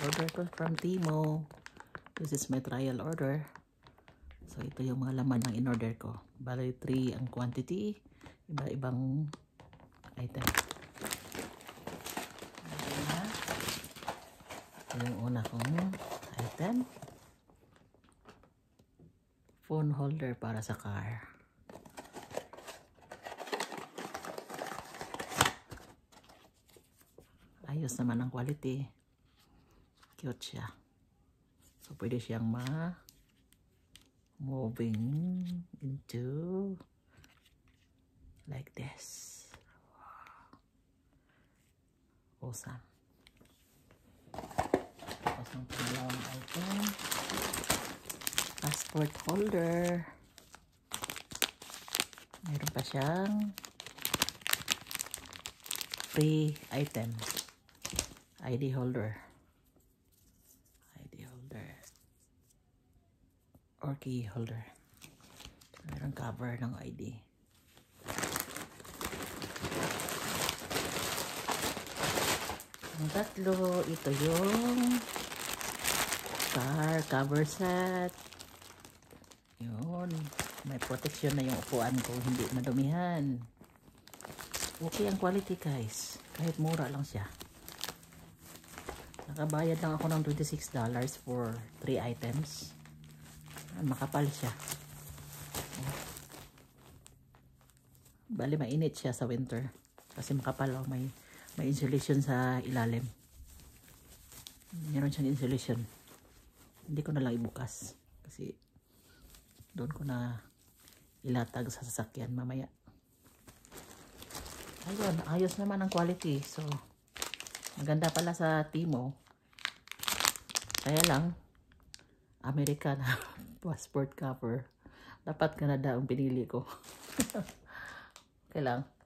order ko from Temu. This is my trial order. So ito yung mga laman ng in-order ko. Bali 3 ang quantity. Iba-ibang item. Ito yung una kong item. Phone holder para sa car. Ayos naman ang quality. Cute siya. So pwede siyang moving into like this. Wow. Awesome. Tapos ang pangalawang item, passport holder. Mayroon pa siyang free item. ID holder. Or key holder. Mayroong cover ng ID. Ang tatlo, ito yung car cover set. Yun. May protection na yung upuan ko, hindi madumihan. Okay ang quality guys. Kahit mura lang siya. Nakabayad lang ako ng $26 for 3 items. Makapal siya. Bali mainit siya sa winter kasi makapal. May insulation sa ilalim. Meron siyang insulation. Hindi ko na lang ibukas kasi doon ko na ilatag sa sasakyan mamaya. Ayun, ayos naman ang quality. So maganda pala sa Temu. Kaya lang American passport cover. Dapat Canada ang pinili ko. Okay lang.